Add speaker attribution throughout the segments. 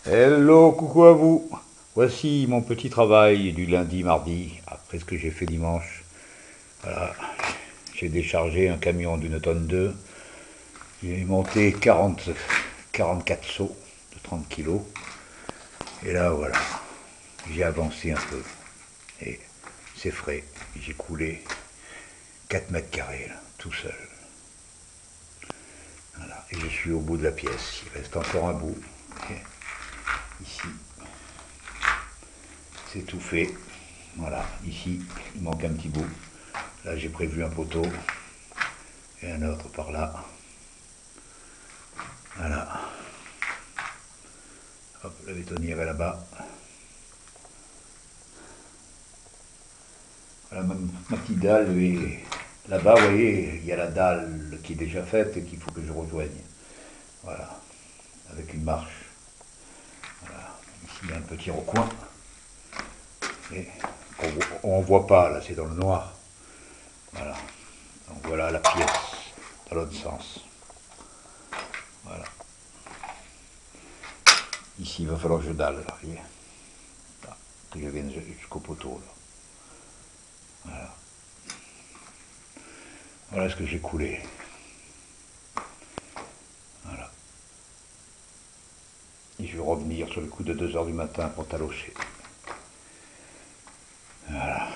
Speaker 1: Hello, coucou à vous. Voici mon petit travail du lundi, mardi, après ce que j'ai fait dimanche. Voilà, j'ai déchargé un camion d'une tonne 2. J'ai monté 44 seaux de 30 kilos. Et là, voilà, j'ai avancé un peu. Et c'est frais. J'ai coulé 4 mètres carrés, là, tout seul. Voilà. Et je suis au bout de la pièce. Il reste encore un bout. Et ici, c'est tout fait. Voilà, ici, il manque un petit bout. Là, j'ai prévu un poteau et un autre par là. Voilà. Hop, la bétonnière est là-bas. Voilà, ma petite dalle est là-bas, vous voyez, il y a la dalle qui est déjà faite et qu'il faut que je rejoigne. Voilà, avec une marche. Voilà. Ici, il y a un petit recoin. Et on ne voit pas, là, c'est dans le noir. Voilà. Donc voilà la pièce, dans l'autre sens. Voilà. Ici, il va falloir que je dalle, là, voyez. Là, que je vienne jusqu'au poteau, là. Voilà. Voilà ce que j'ai coulé. Voilà. Et je vais revenir sur le coup de 2 heures du matin pour talocher. Voilà.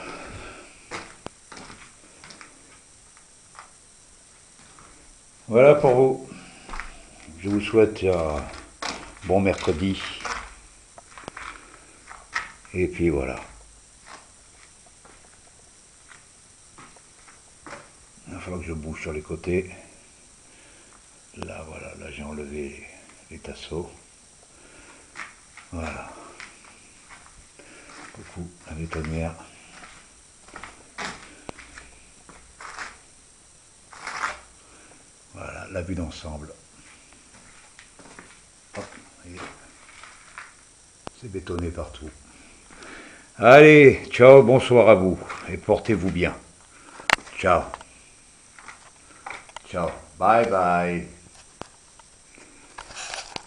Speaker 1: Voilà pour vous. Je vous souhaite un bon mercredi. Et puis voilà. Il va falloir que je bouge sur les côtés. Là, voilà, là j'ai enlevé les tasseaux. Voilà. Coucou, la bétonnière. Voilà, la vue d'ensemble. Hop, c'est bétonné partout. Allez, ciao, bonsoir à vous. Et portez-vous bien. Ciao. Ciao. Bye bye.